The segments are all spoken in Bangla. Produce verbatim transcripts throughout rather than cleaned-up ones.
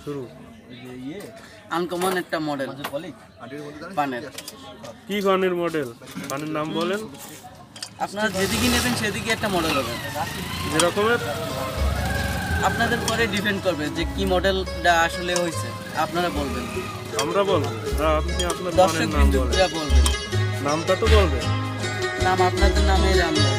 শুরু। আনকমন একটা মডেল পানের। কি পানের মডেল? পানের নাম বলেন। আপনারা যেদিকে নেবেন সেদিকে একটা মডেল হবে। যে রকমের আপনাদের পরে ডিপেন্ড করবে যে কি মডেলটা আসলে হয়েছে, আপনারা বলবেন। আমরা বলবো না, আপনি আপনার দর্শক পানের নাম বিন্দু বলেন। বলবেন, নামটা তো বলবেন। নাম আপনাদের নামে জানবো।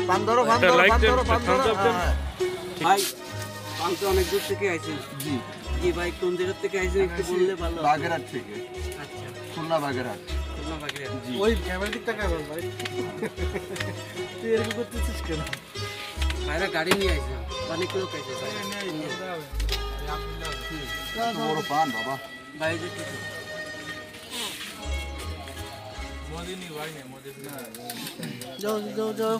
পান ধরো পান একটা ধরো লাইক পান দেন, ধরো পান একটা thumbs ধরো up দেন। হ্যাঁ, ভাই আমি তো অনেক দূর থেকে আইছেন জি কি ভাই কোন জায়গা থেকে আইছেন একটু বললে ভালো হতো। বাগেরহাট থেকে আচ্ছা খুলনা বাগেরহাট খুলনা বাগেরহাট। জি ওই ক্যামেরা দিকটা কেমন ভাই তুই এরকম করতেছিস কেন ভাইরা গাড়ি নিয়ে আইছেন অনেক লোক আইছে ভাই। এত বড় পান বাবা ভাই যে কিছু যাও যাও যাও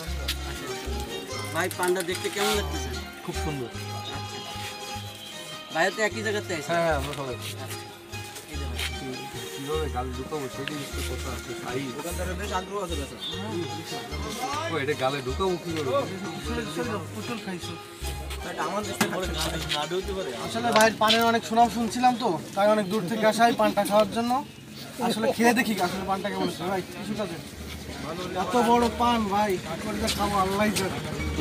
ভাই পান্ডা দেখতে কেমন লাগতেছে? খুব সুন্দর আচ্ছা ভাইরা তো একই জায়গাতে আইছে। হ্যাঁ আমরা সবাই এই যে ভাই। কিভাবে গাল ঢুকাবো সেই জিনিসটা কথা আছে সাই দোকানদারে বেশ আগ্রহ আছে বেচা ও এটা গালে ঢুকাবো কি করে কুশল খাইছো নাড়ু হতে পারে। আসলে ভাইয়ের পানের অনেক সুনাম শুনছিলাম তো তাই অনেক দূর থেকে আসা এই পানটা খাওয়ার জন্য আসলে খেয়ে দেখি আসলে পানটা কেমন ছিল ভাই কিছুটা দেন এত বড় পান ভাই কি করে যে খাবো আল্লাহ জানে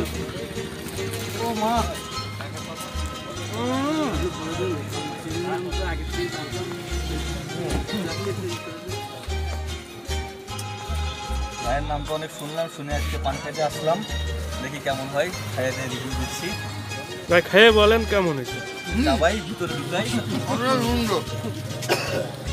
ও মা উম, আগে থেকে জানতাম। ভাইয়ের নামটা অনেক শুনলাম, শুনে আজকে পান খাইতে আসলাম, দেখি কেমন হয়, খাইয়ে দিয়ে রিভিউ দিচ্ছি। ভাই খেয়ে বলেন কেমন হয়েছে। না ভাই ভিতর ঢুকাই সুন্দর